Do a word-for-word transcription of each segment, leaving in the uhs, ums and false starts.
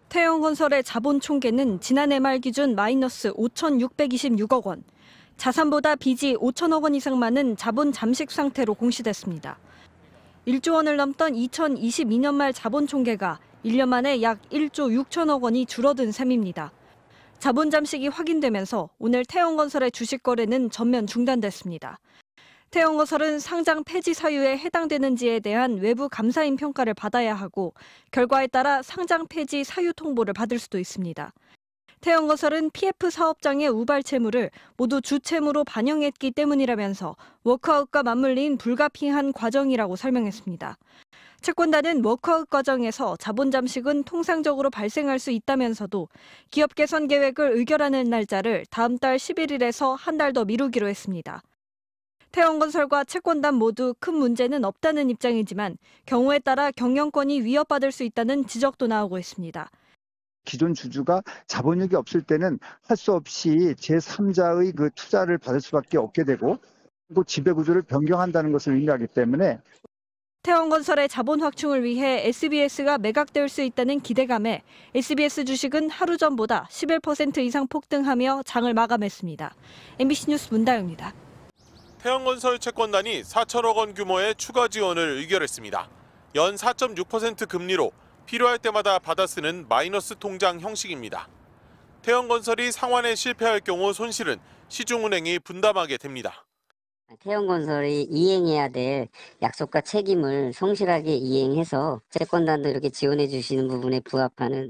태영건설의 자본 총계는 지난해 말 기준 마이너스 오천육백이십육억 원, 자산보다 빚이 오천억 원 이상 많은 자본 잠식 상태로 공시됐습니다. 일조 원을 넘던 이천이십이 년 말 자본 총계가 일 년 만에 약 일조 육천억 원이 줄어든 셈입니다. 자본 잠식이 확인되면서 오늘 태영건설의 주식 거래는 전면 중단됐습니다. 태영건설은 상장 폐지 사유에 해당되는지에 대한 외부 감사인 평가를 받아야 하고 결과에 따라 상장 폐지 사유 통보를 받을 수도 있습니다. 태영건설은 피에프 사업장의 우발 채무를 모두 주채무로 반영했기 때문이라면서 워크아웃과 맞물린 불가피한 과정이라고 설명했습니다. 채권단은 워크아웃 과정에서 자본 잠식은 통상적으로 발생할 수 있다면서도 기업 개선 계획을 의결하는 날짜를 다음 달 십일 일에서 한 달 더 미루기로 했습니다. 태영건설과 채권단 모두 큰 문제는 없다는 입장이지만 경우에 따라 경영권이 위협받을 수 있다는 지적도 나오고 있습니다. 기존 주주가 자본력이 없을 때는 할 수 없이 제삼자의 그 투자를 받을 수밖에 없게 되고 또 지배구조를 변경한다는 것을 의미하기 때문에 태영건설의 자본 확충을 위해 에스비에스가 매각될 수 있다는 기대감에 에스비에스 주식은 하루 전보다 십일 퍼센트 이상 폭등하며 장을 마감했습니다. 엠비씨 뉴스 문다영입니다. 태영건설 채권단이 사천억 원 규모의 추가 지원을 의결했습니다. 연 사 점 육 퍼센트 금리로 필요할 때마다 받아 쓰는 마이너스 통장 형식입니다. 태영건설이 상환에 실패할 경우 손실은 시중은행이 분담하게 됩니다. 태영건설이 이행해야 될 약속과 책임을 성실하게 이행해서 채권단도 이렇게 지원해 주시는 부분에 부합하는.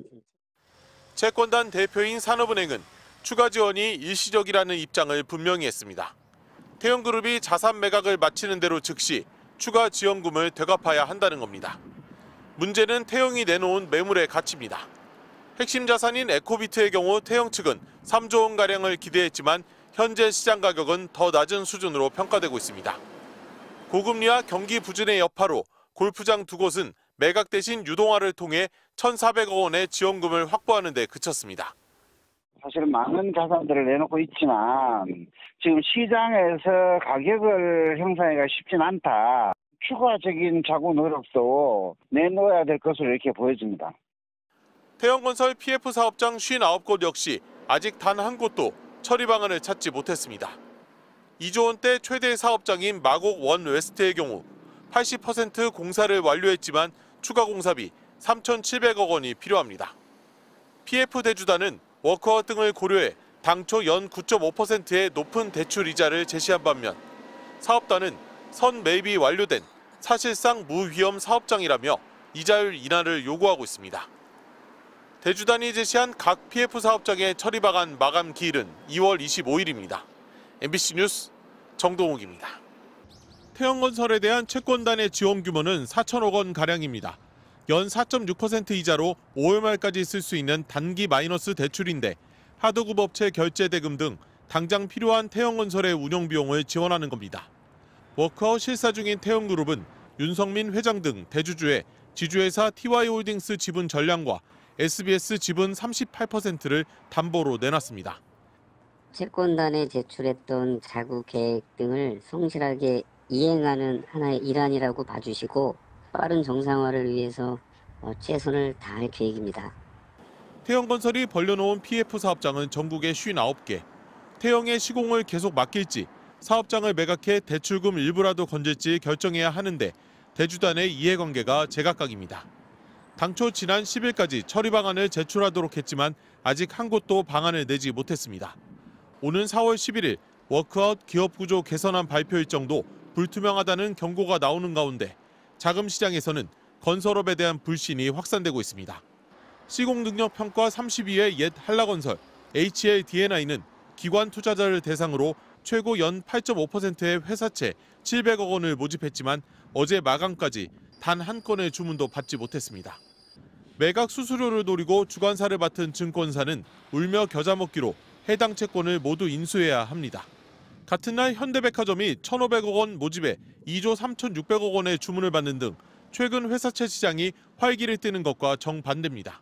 채권단 대표인 산업은행은 추가 지원이 일시적이라는 입장을 분명히 했습니다. 태영그룹이 자산 매각을 마치는 대로 즉시 추가 지원금을 되갚아야 한다는 겁니다. 문제는 태영이 내놓은 매물의 가치입니다. 핵심 자산인 에코비트의 경우 태영 측은 삼조 원가량을 기대했지만 현재 시장 가격은 더 낮은 수준으로 평가되고 있습니다. 고금리와 경기 부진의 여파로 골프장 두 곳은 매각 대신 유동화를 통해 천사백억 원의 지원금을 확보하는 데 그쳤습니다. 사실은 많은 자산들을 내놓고 있지만 지금 시장에서 가격을 형성하기가 쉽진 않다. 추가적인 자구 노력도 내놓아야 될 것으로 이렇게 보여집니다. 태영건설 피에프 사업장 오십구 곳 역시 아직 단 한 곳도 처리 방안을 찾지 못했습니다. 이조 원대 최대 사업장인 마곡 원 웨스트의 경우 팔십 퍼센트 공사를 완료했지만 추가 공사비 삼천칠백억 원이 필요합니다. 피에프 대주단은 워크아웃 등을 고려해 당초 연 구 점 오 퍼센트의 높은 대출 이자를 제시한 반면 사업단은 선 매입이 완료된 사실상 무위험 사업장이라며 이자율 인하를 요구하고 있습니다. 대주단이 제시한 각 피에프 사업장의 처리 방안 마감 기일은 이월 이십오일입니다. 엠비씨 뉴스 정동욱입니다. 태영건설에 대한 채권단의 지원 규모는 사천억 원 가량입니다. 연 사 점 육 퍼센트 이자로 오월 말까지 쓸 수 있는 단기 마이너스 대출인데 하도급 업체 결제 대금 등 당장 필요한 태영건설의 운영 비용을 지원하는 겁니다. 워크아웃 실사 중인 태영그룹은 윤성민 회장 등 대주주의 지주회사 티와이홀딩스 지분 전량과 에스비에스 지분 삼십팔 퍼센트를 담보로 내놨습니다. 채권단에 제출했던 자구 계획 등을 성실하게 이행하는 하나의 일환이라고 봐주시고 빠른 정상화를 위해서 최선을 다할 계획입니다. 태영건설이 벌려놓은 피에프 사업장은 전국에 오십구 개. 태영의 시공을 계속 맡길지 사업장을 매각해 대출금 일부라도 건질지 결정해야 하는데 대주단의 이해관계가 제각각입니다. 당초 지난 십 일까지 처리 방안을 제출하도록 했지만 아직 한 곳도 방안을 내지 못했습니다. 오는 사월 십일일 워크아웃 기업구조 개선안 발표 일정도 불투명하다는 경고가 나오는 가운데 자금 시장에서는 건설업에 대한 불신이 확산되고 있습니다. 시공능력평가 삼십이 회 옛 한라건설, 에이치엘디엔아이는 기관 투자자를 대상으로 최고 연 팔 점 오 퍼센트의 회사채 칠백억 원을 모집했지만 어제 마감까지 단 한 건의 주문도 받지 못했습니다. 매각 수수료를 노리고 주관사를 맡은 증권사는 울며 겨자 먹기로 해당 채권을 모두 인수해야 합니다. 같은 날 현대백화점이 천오백억 원 모집에 이조 삼천육백억 원의 주문을 받는 등 최근 회사채 시장이 활기를 띠는 것과 정반대입니다.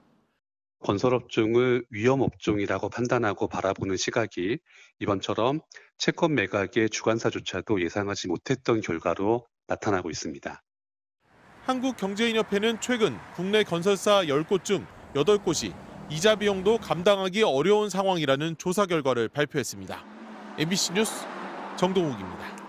건설업종을 위험업종이라고 판단하고 바라보는 시각이 이번처럼 채권 매각의 주관사조차도 예상하지 못했던 결과로 나타나고 있습니다. 한국경제인협회는 최근 국내 건설사 열 곳 중 여덟 곳이 이자 비용도 감당하기 어려운 상황이라는 조사 결과를 발표했습니다. 엠비씨 뉴스 정동욱입니다.